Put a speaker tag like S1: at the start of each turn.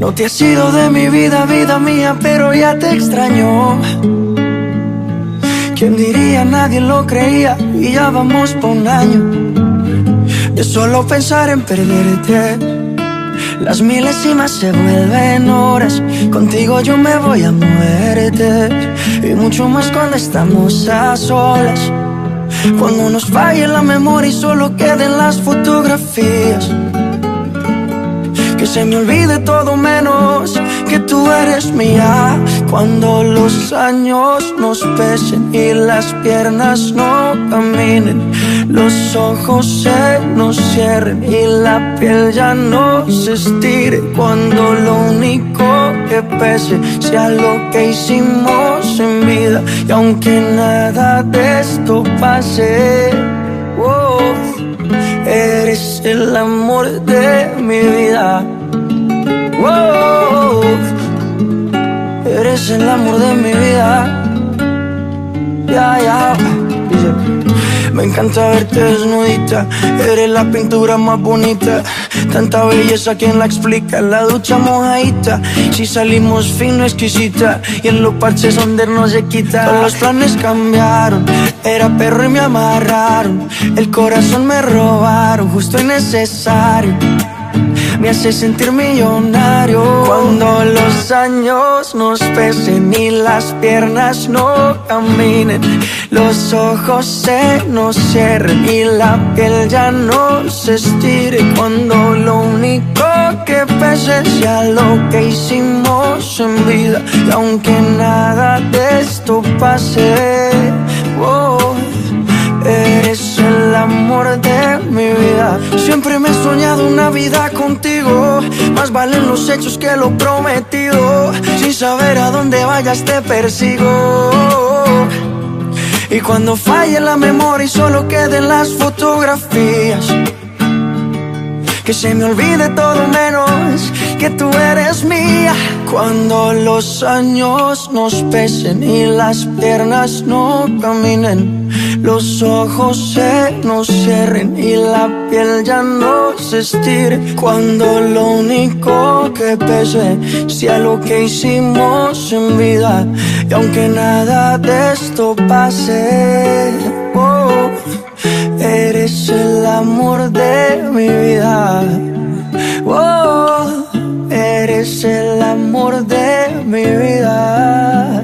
S1: No te has ido de mi vida, vida mía, pero ya te extraño. ¿Quién diría? Nadie lo creía y ya vamos por un año de solo pensar en perderte. Las milésimas se vuelven horas, contigo yo me voy a muerte. Y mucho más cuando estamos a solas, cuando nos falle la memoria y solo queden las fotografías. Que se me olvide todo menos que tú eres mía. Cuando los años nos pesen y las piernas no caminen, los ojos se nos cierren y la piel ya no se estire. Cuando lo único que pese sea lo que hicimos en vida, y aunque nada de esto pase, oh, eres el amor de mi vida. Oh, eres el amor de mi vida. Ya. Me encanta verte desnudita, eres la pintura más bonita. Tanta belleza, ¿quién la explica? La ducha mojadita, si salimos fino, exquisita. Y en los parches donde no se quita. Todos los planes cambiaron, era perro y me amarraron. El corazón me robaron, justo y necesario. Me hace sentir millonario. Cuando los años nos pesen y las piernas no caminen, los ojos se nos cierren y la piel ya no se estire. Cuando lo único que pese sea lo que hicimos en vida, y aunque nada de esto pase, oh, eres el amor de mi vida. Siempre me he soñado una vida contigo, más valen los hechos que lo prometido. Sin saber a dónde vayas te persigo. Y cuando falle la memoria y solo queden las fotografías, que se me olvide todo menos que tú eres mía. Cuando los años nos pesen y las piernas no caminen, los ojos se nos cierren y la piel ya no se estire. Cuando lo único que pese sea lo que hicimos en vida, y aunque nada de esto pase, oh, eres el amor de mi vida. Oh, eres el amor de mi vida.